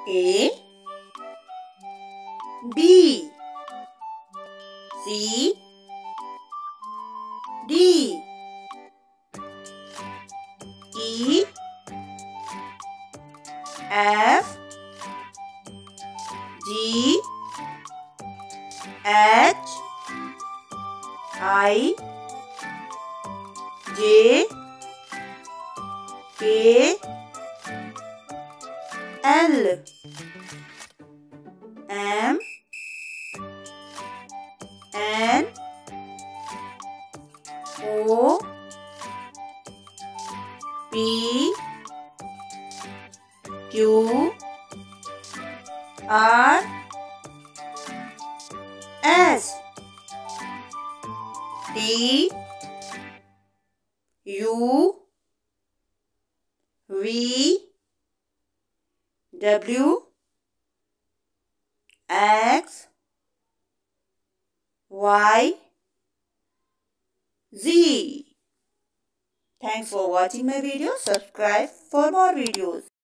A B C D E F G H I J K L M N O P Q R S T U V W X Y Z. Thanks for watching my video. Subscribe for more videos.